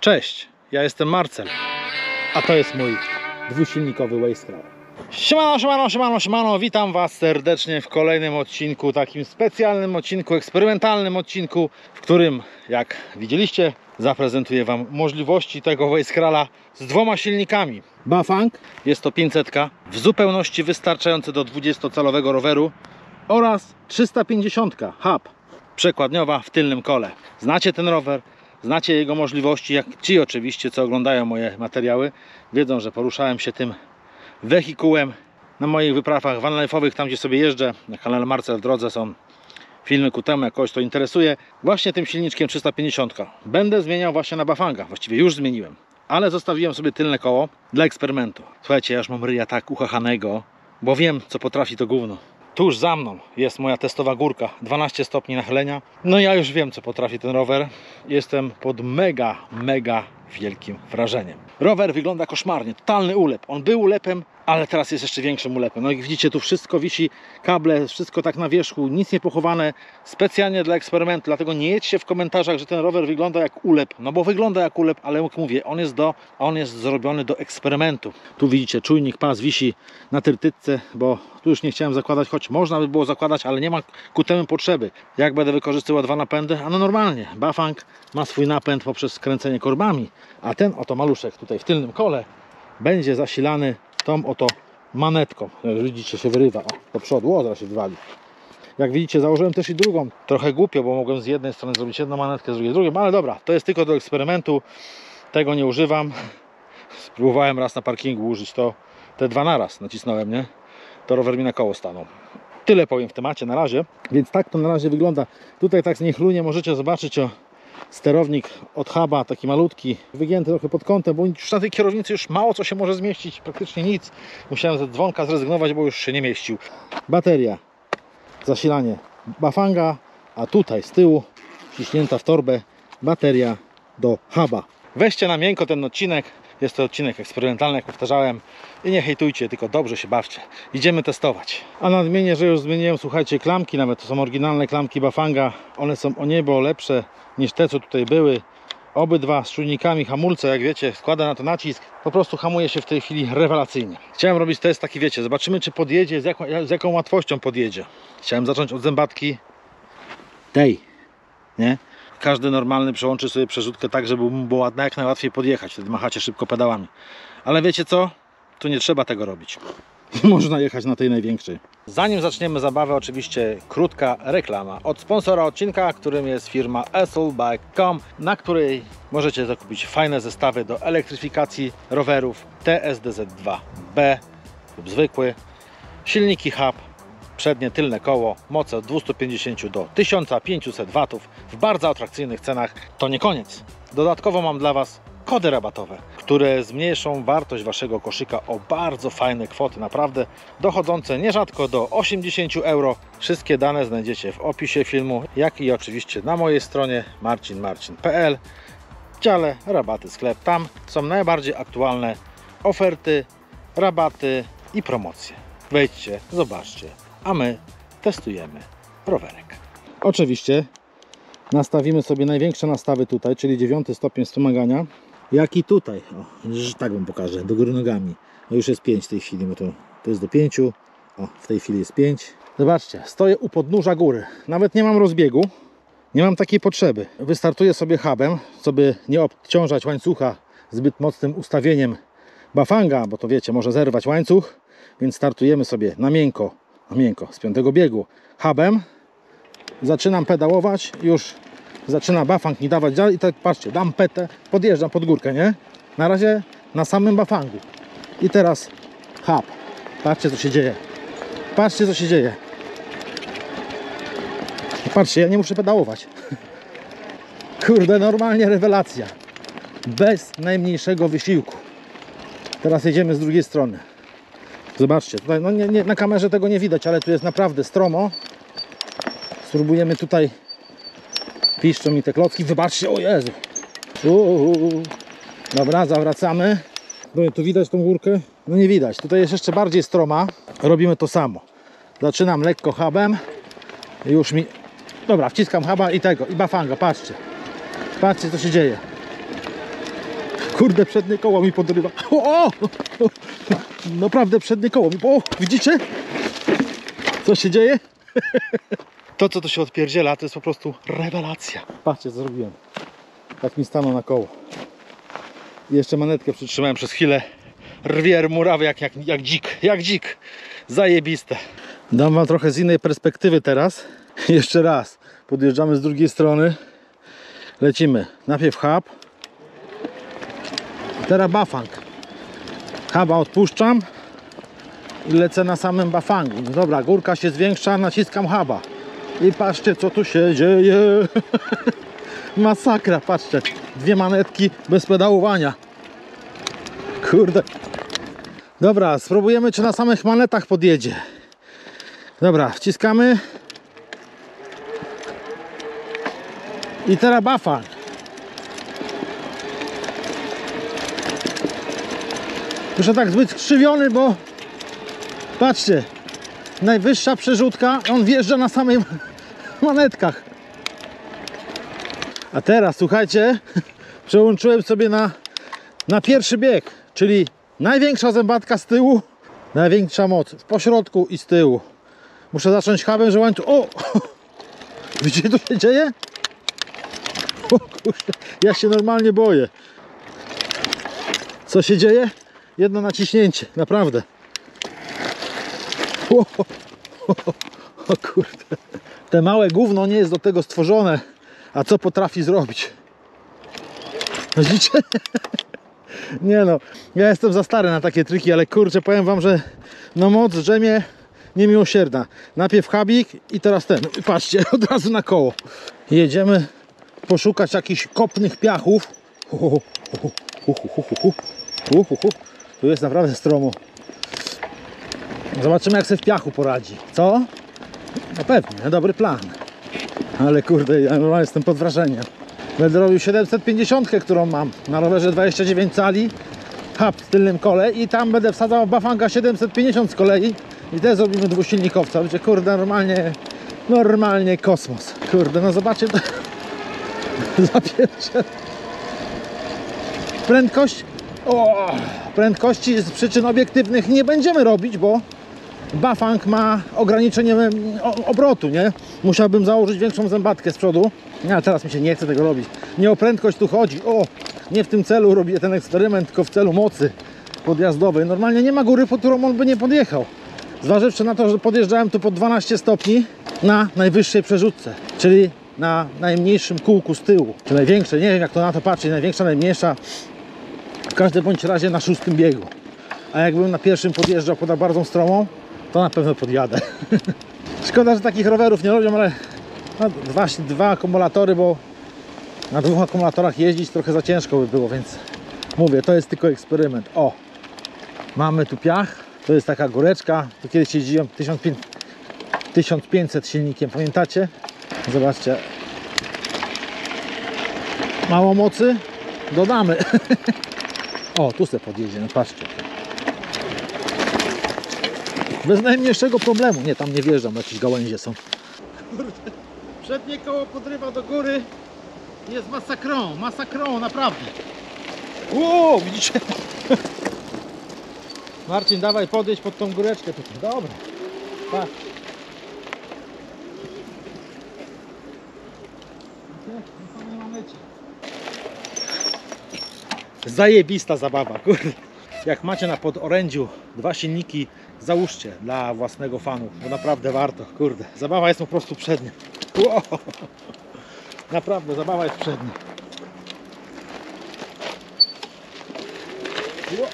Cześć, ja jestem Marcel, a to jest mój dwusilnikowy Wayskral. Siemano, witam Was serdecznie w kolejnym odcinku, takim specjalnym odcinku, eksperymentalnym odcinku, w którym, jak widzieliście, zaprezentuję Wam możliwości tego Wayskrala z dwoma silnikami. Bafang, jest to 500, w zupełności wystarczający do 20-calowego roweru, oraz 350 hub przekładniowa w tylnym kole. Znacie ten rower? Znacie jego możliwości, jak ci oczywiście, co oglądają moje materiały, wiedzą, że poruszałem się tym wehikułem na moich wyprawach vanlife'owych, tam gdzie sobie jeżdżę. Na kanale Marcel w drodze są filmy ku temu, jak kogoś to interesuje. Właśnie tym silniczkiem 350 będę zmieniał właśnie na Bafanga, właściwie już zmieniłem, ale zostawiłem sobie tylne koło dla eksperymentu. Słuchajcie, ja już mam ryja tak uchachanego, bo wiem, co potrafi to gówno. Tuż za mną jest moja testowa górka, 12 stopni nachylenia. No ja już wiem, co potrafi ten rower. Jestem pod mega wielkim wrażeniem. Rower wygląda koszmarnie, totalny ulep. On był ulepem, ale teraz jest jeszcze większym ulepem. No i widzicie, tu wszystko wisi, kable, wszystko tak na wierzchu, nic nie pochowane, specjalnie dla eksperymentu. Dlatego nie jedźcie w komentarzach, że ten rower wygląda jak ulep. No bo wygląda jak ulep, ale jak mówię, on jest zrobiony do eksperymentu. Tu widzicie, czujnik pas wisi na tyrtytce, bo tu już nie chciałem zakładać, choć można by było zakładać, ale nie ma ku temu potrzeby. Jak będę wykorzystywał dwa napędy? A no normalnie, Bafang ma swój napęd poprzez skręcenie korbami, a ten oto maluszek tutaj w tylnym kole będzie zasilany tą oto manetką. Jak widzicie, się wyrywa do przodu, zaraz się wywali. Jak widzicie, założyłem też i drugą. Trochę głupio, bo mogłem z jednej strony zrobić jedną manetkę, z drugiej drugą, ale dobra, to jest tylko do eksperymentu. Tego nie używam. Spróbowałem raz na parkingu użyć to, te dwa naraz nacisnąłem, nie? To rower mi na koło stanął. Tyle powiem w temacie na razie, więc tak to na razie wygląda. Tutaj tak niechlujnie możecie zobaczyć sterownik od huba, taki malutki, wygięty trochę pod kątem, bo już na tej kierownicy już mało co się może zmieścić, praktycznie nic. Musiałem ze dzwonka zrezygnować, bo już się nie mieścił. Bateria, zasilanie Bafanga, a tutaj z tyłu wciśnięta w torbę bateria do huba. Weźcie na miękko ten odcinek. Jest to odcinek eksperymentalny, jak powtarzałem, i nie hejtujcie, tylko dobrze się bawcie. Idziemy testować. A nadmienię, że już zmieniłem, słuchajcie, klamki, nawet to są oryginalne klamki Bafanga. One są o niebo lepsze niż te, co tutaj były. Obydwa z czujnikami hamulce, jak wiecie, składa na to nacisk. Po prostu hamuje się w tej chwili rewelacyjnie. Chciałem robić test taki, wiecie, zobaczymy, czy podjedzie, z jaką łatwością podjedzie. Chciałem zacząć od zębatki tej, nie? Każdy normalny przełączy sobie przerzutkę tak, żeby mu było jak najłatwiej podjechać. Wtedy machacie szybko pedałami. Ale wiecie co? Tu nie trzeba tego robić. Można jechać na tej największej. Zanim zaczniemy zabawę, oczywiście krótka reklama od sponsora odcinka, którym jest firma Esselbike.com, na której możecie zakupić fajne zestawy do elektryfikacji rowerów TSDZ2B lub zwykły, silniki hub, przednie, tylne koło, moce od 250 do 1500 W w bardzo atrakcyjnych cenach. To nie koniec. Dodatkowo mam dla Was kody rabatowe, które zmniejszą wartość Waszego koszyka o bardzo fajne kwoty, naprawdę dochodzące nierzadko do 80 euro. Wszystkie dane znajdziecie w opisie filmu, jak i oczywiście na mojej stronie marcinmarcin.pl w dziale rabaty sklep. Tam są najbardziej aktualne oferty, rabaty i promocje. Wejdźcie, zobaczcie, a my testujemy rowerek. Oczywiście nastawimy sobie największe nastawy tutaj, czyli 9 stopień wspomagania, jak i tutaj. Tak wam pokażę, do góry nogami. Już jest 5 w tej chwili, bo to jest do 5. W tej chwili jest 5. Zobaczcie, stoję u podnóża góry. Nawet nie mam rozbiegu, nie mam takiej potrzeby. Wystartuję sobie hubem, żeby nie obciążać łańcucha zbyt mocnym ustawieniem Bafanga, bo to wiecie, może zerwać łańcuch, więc startujemy sobie na miękko z 5 biegu hubem. Zaczynam pedałować, już zaczyna Bafang mi dawać dalej i tak patrzcie, dam petę, podjeżdżam pod górkę, nie? Na razie na samym Bafangu. I teraz hub. Patrzcie, co się dzieje. Patrzcie, co się dzieje. Patrzcie, ja nie muszę pedałować. Kurde, normalnie rewelacja. Bez najmniejszego wysiłku. Teraz jedziemy z drugiej strony. Zobaczcie, tutaj no nie, na kamerze tego nie widać, ale tu jest naprawdę stromo. Spróbujemy tutaj. Piszczą mi te klocki. Wybaczcie, o Jezu. Dobra, zawracamy. No, tu widać tą górkę? No nie widać. Tutaj jest jeszcze bardziej stroma. Robimy to samo. Zaczynam lekko hubem. Już mi... Dobra, wciskam huba i tego. I Bafanga, patrzcie. Patrzcie, co się dzieje. Kurde, przednie koło mi podrywa. O! Naprawdę przednie koło mi... O! Widzicie? Co się dzieje? To, co tu się odpierdziela, to jest po prostu rewelacja. Patrzcie, co zrobiłem. Tak mi stanął na koło. I jeszcze manetkę przytrzymałem przez chwilę. Rwie murawy jak dzik. Jak dzik. Zajebiste. Dam wam trochę z innej perspektywy teraz. Jeszcze raz. Podjeżdżamy z drugiej strony. Lecimy. Najpierw hub. Teraz bafang. Huba odpuszczam. I lecę na samym bafangu. No dobra, górka się zwiększa. Naciskam huba. I patrzcie, co tu się dzieje. Masakra, patrzcie. Dwie manetki bez pedałowania. Kurde. Dobra, spróbujemy, czy na samych manetach podjedzie. Dobra, wciskamy. I teraz bafang. Muszę tak zbyt skrzywiony, bo patrzcie, najwyższa przerzutka, on wjeżdża na samych manetkach. A teraz, słuchajcie, przełączyłem sobie na pierwszy bieg, czyli największa zębatka z tyłu, największa moc w pośrodku i z tyłu. Muszę zacząć hubem, że łańcuch... O! Widzicie, co się dzieje? O kurde, ja się normalnie boję. Co się dzieje? Jedno naciśnięcie, naprawdę. O kurde. Te małe gówno nie jest do tego stworzone. A co potrafi zrobić? Widzicie? Nie no, ja jestem za stary na takie triki, ale kurczę, powiem wam, że no moc drzemie niemiłosierna. Najpierw habik i teraz ten. Patrzcie, od razu na koło. Jedziemy poszukać jakichś kopnych piachów. Tu jest naprawdę stromo. Zobaczymy, jak sobie w piachu poradzi. Co? No pewnie, dobry plan. Ale kurde, ja normalnie jestem pod wrażeniem. Będę robił 750, którą mam na rowerze 29 cali. Hub w tylnym kole i tam będę wsadzał bafanga 750 z kolei. I też zrobimy dwusilnikowca. Będzie kurde, normalnie kosmos. Kurde, no zobaczcie to. Zapierdzę. Prędkość. O, prędkości z przyczyn obiektywnych nie będziemy robić, bo bafang ma ograniczenie obrotu, nie? Musiałbym założyć większą zębatkę z przodu. Ale teraz mi się nie chce tego robić. Nie o prędkość tu chodzi. O, nie w tym celu robię ten eksperyment, tylko w celu mocy podjazdowej. Normalnie nie ma góry, pod którą on by nie podjechał. Zważywszy na to, że podjeżdżałem tu po 12 stopni na najwyższej przerzutce, czyli na najmniejszym kółku z tyłu. Czy największe, nie wiem jak to na to patrzeć, największa, najmniejsza. W każdym bądź razie na 6. biegu. A jakbym na pierwszym podjeżdżał pod bardzo stromą, to na pewno podjadę. Szkoda, że takich rowerów nie robią, ale no, dwa akumulatory, bo na 2 akumulatorach jeździć trochę za ciężko by było, więc mówię, to jest tylko eksperyment. O, mamy tu piach, to jest taka góreczka, tu kiedyś jeździłem 1500 silnikiem, pamiętacie? Zobaczcie. Mało mocy? Dodamy. O, tu se podjedzie, no patrzcie. Bez najmniejszego problemu. Nie, tam nie wjeżdżam, jakieś gałęzie są. Kurde, przednie koło podrywa do góry. Jest masakrą, naprawdę. Ło, widzicie? Marcin, dawaj podejść pod tą góreczkę tutaj. Dobra. Tak. Zajebista zabawa, kurde. Jak macie na podorędziu 2 silniki, załóżcie dla własnego fanu, bo naprawdę warto, kurde. Zabawa jest po prostu przednia. Wow. Naprawdę, zabawa jest przednia. Wow.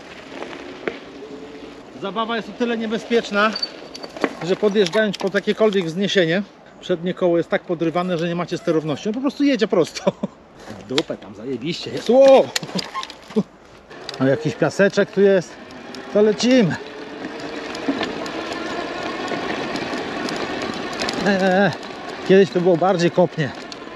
Zabawa jest o tyle niebezpieczna, że podjeżdżając pod jakiekolwiek wzniesienie, przednie koło jest tak podrywane, że nie macie sterowności. On po prostu jedzie prosto. W dupę tam zajebiście jest. Wow. A jakiś piaseczek tu jest, to lecimy. Kiedyś to było bardziej kopnie.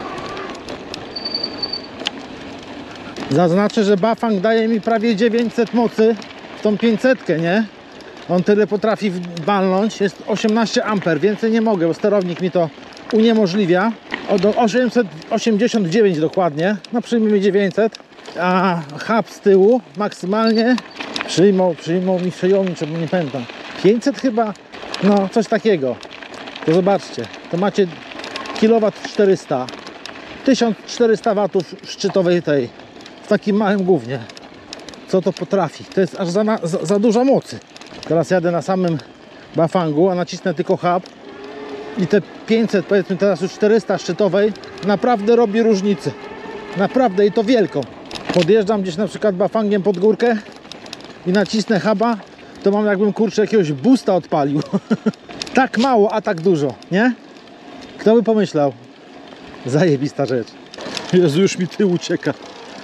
Zaznaczę, że bafang daje mi prawie 900 mocy w tą 500, nie? On tyle potrafi walnąć, jest 18 A, więcej nie mogę, bo sterownik mi to uniemożliwia. Do 889 dokładnie, no przyjmijmy 900. a hub z tyłu maksymalnie przyjmą mi przejomnik, nie pamiętam, 500 chyba, no coś takiego. To zobaczcie, to macie kilowat 400, 1400 watów szczytowej tej, w takim małym gównie. Co to potrafi? To jest aż za dużo mocy. Teraz jadę na samym Bafangu, a nacisnę tylko hub i te 500, powiedzmy teraz już 400 szczytowej naprawdę robi różnicę. Naprawdę, i to wielką. Podjeżdżam gdzieś na przykład Bafangiem pod górkę i nacisnę huba, to mam jakbym, kurczę, jakiegoś boosta odpalił. Tak mało, a tak dużo, nie? Kto by pomyślał? Zajebista rzecz. Jezu, już mi tył ucieka.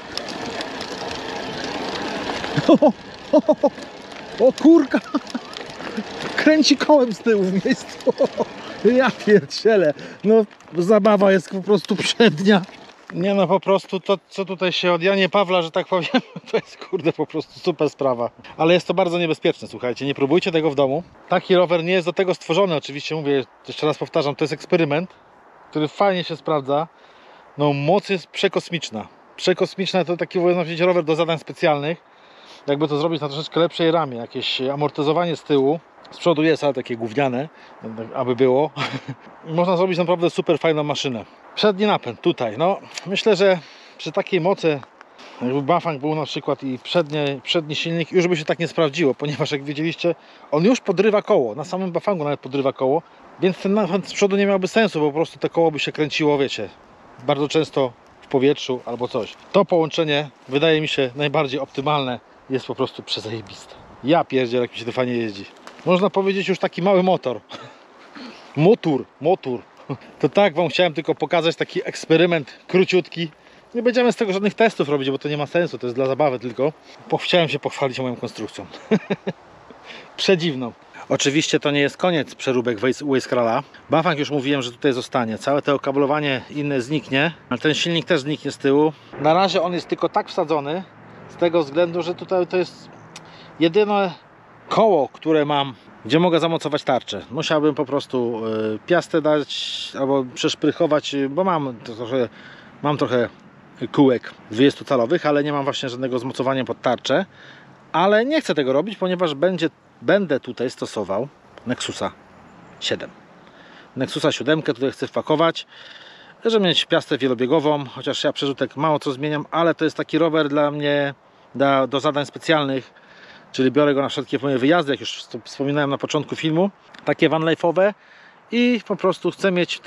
O kurka! Kręci kołem z tyłu w miejscu. Ja pierdzielę. No zabawa jest po prostu przednia. Nie no, po prostu to, co tutaj się od Janie Pawla, że tak powiem, to jest kurde po prostu super sprawa. Ale jest to bardzo niebezpieczne, słuchajcie, nie próbujcie tego w domu. Taki rower nie jest do tego stworzony, oczywiście mówię, jeszcze raz powtarzam, to jest eksperyment, który fajnie się sprawdza. No moc jest przekosmiczna. Przekosmiczna to taki, można powiedzieć, rower do zadań specjalnych. Jakby to zrobić na troszeczkę lepszej ramie, jakieś amortyzowanie z tyłu. Z przodu jest, ale takie gówniane, aby było. Można zrobić naprawdę super fajną maszynę. Przedni napęd tutaj, no myślę, że przy takiej mocy, jakby Bafang był na przykład i przedni silnik, już by się tak nie sprawdziło, ponieważ jak widzieliście, on już podrywa koło, na samym Bafangu nawet podrywa koło, więc ten napęd z przodu nie miałby sensu, bo po prostu to koło by się kręciło, wiecie, bardzo często w powietrzu albo coś. To połączenie wydaje mi się najbardziej optymalne, jest po prostu przezajebiste. Ja pierdzielę, jak mi się to fajnie jeździ. Można powiedzieć już taki mały motor. Motor. To tak wam chciałem tylko pokazać taki eksperyment króciutki. Nie będziemy z tego żadnych testów robić, bo to nie ma sensu, to jest dla zabawy tylko. Chciałem się pochwalić moją konstrukcją. Przedziwną. Oczywiście to nie jest koniec przeróbek Wayscralla. Bafang już mówiłem, że tutaj zostanie. Całe to okablowanie inne zniknie, ale ten silnik też zniknie z tyłu. Na razie on jest tylko tak wsadzony, z tego względu, że tutaj to jest jedyne koło, które mam, gdzie mogę zamocować tarczę. Musiałbym po prostu piastę dać albo przeszprychować, bo mam trochę kółek 20-calowych, ale nie mam właśnie żadnego zmocowania pod tarczę. Ale nie chcę tego robić, ponieważ będę tutaj stosował Nexusa 7. Nexusa 7 tutaj chcę wpakować, żeby mieć piastę wielobiegową, chociaż ja przerzutek mało co zmieniam, ale to jest taki rower dla mnie do zadań specjalnych. Czyli biorę go na wszelkie moje wyjazdy, jak już wspominałem na początku filmu, takie van life'owe i po prostu chcę mieć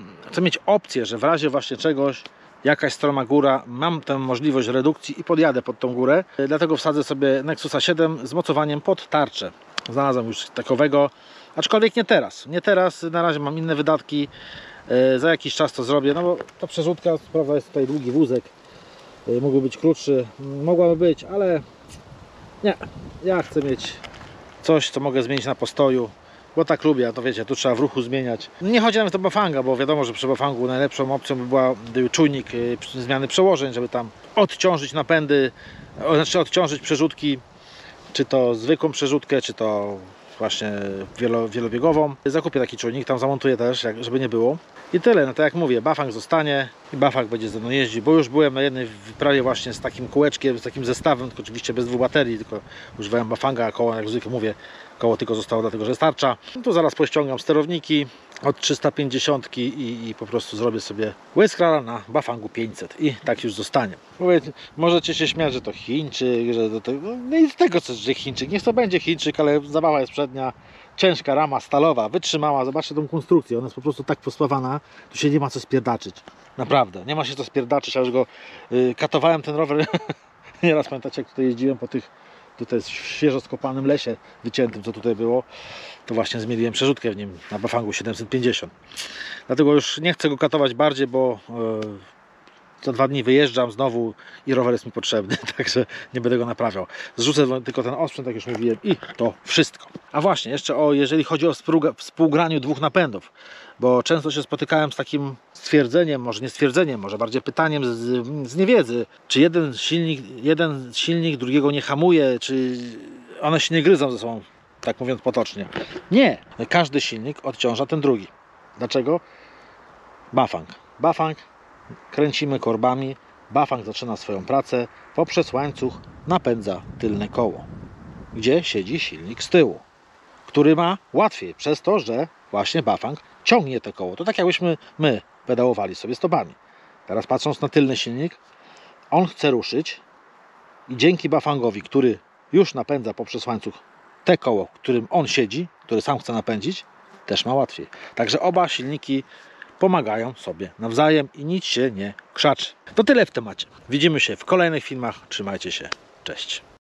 opcję, że w razie właśnie czegoś, jakaś stroma góra, mam tę możliwość redukcji i podjadę pod tą górę. Dlatego wsadzę sobie Nexusa 7 z mocowaniem pod tarczę. Znalazłem już takowego, aczkolwiek nie teraz. Nie teraz, na razie mam inne wydatki. Za jakiś czas to zrobię, no bo ta przerzutka, prawda, jest tutaj długi wózek. Mógłby być krótszy, mogłaby być, ale nie, ja chcę mieć coś, co mogę zmienić na postoju, bo tak lubię, to wiecie, tu trzeba w ruchu zmieniać. Nie chodzi nawet o Bafanga, bo wiadomo, że przy Bafangu najlepszą opcją był czujnik zmiany przełożeń, żeby tam odciążyć napędy, znaczy odciążyć przerzutki, czy to zwykłą przerzutkę, czy to właśnie wielobiegową. Zakupię taki czujnik, tam zamontuję też, żeby nie było. I tyle, no tak jak mówię, Bafang zostanie i Bafang będzie ze mną jeździć, bo już byłem na jednej wyprawie właśnie z takim kółeczkiem, z takim zestawem, tylko oczywiście bez 2 baterii, tylko używałem Bafanga, a koło, jak zwykle mówię, koło tylko zostało dlatego, że jest tarcza. No tu zaraz pościągam sterowniki od 350 i po prostu zrobię sobie Wayscralla na Bafangu 500 i tak już zostanie. Mówię, możecie się śmiać, że to Chińczyk, że do tego, no i z tego co, że Chińczyk, niech to będzie Chińczyk, ale zabawa jest przednia. Ciężka rama stalowa, wytrzymała, zobaczcie tą konstrukcję, ona jest po prostu tak pospawana, tu się nie ma co spierdaczyć, naprawdę, nie ma się co spierdaczyć, ja już go katowałem ten rower, nieraz pamiętacie, jak tutaj jeździłem po tych, tutaj świeżo skopanym lesie wyciętym, co tutaj było, to właśnie zmieniłem przerzutkę w nim na Bafangu 750, dlatego już nie chcę go katować bardziej, bo za 2 dni wyjeżdżam znowu i rower jest mi potrzebny, także nie będę go naprawiał. Zrzucę tylko ten osprzęt, jak już mówiłem, i to wszystko. A właśnie, jeszcze jeżeli chodzi o współgraniu 2 napędów, bo często się spotykałem z takim stwierdzeniem, może nie stwierdzeniem, może bardziej pytaniem z niewiedzy, czy jeden silnik drugiego nie hamuje, czy one się nie gryzą ze sobą, tak mówiąc potocznie. Nie, każdy silnik odciąża ten drugi. Dlaczego? Bafang. Kręcimy korbami, Bafang zaczyna swoją pracę, poprzez łańcuch napędza tylne koło, gdzie siedzi silnik z tyłu, który ma łatwiej przez to, że właśnie Bafang ciągnie te koło. To tak jakbyśmy my pedałowali sobie stopami. Teraz patrząc na tylny silnik, on chce ruszyć i dzięki Bafangowi, który już napędza poprzez łańcuch te koło, w którym on siedzi, który sam chce napędzić, też ma łatwiej. Także oba silniki pomagają sobie nawzajem i nic się nie krzaczy. To tyle w temacie. Widzimy się w kolejnych filmach. Trzymajcie się. Cześć.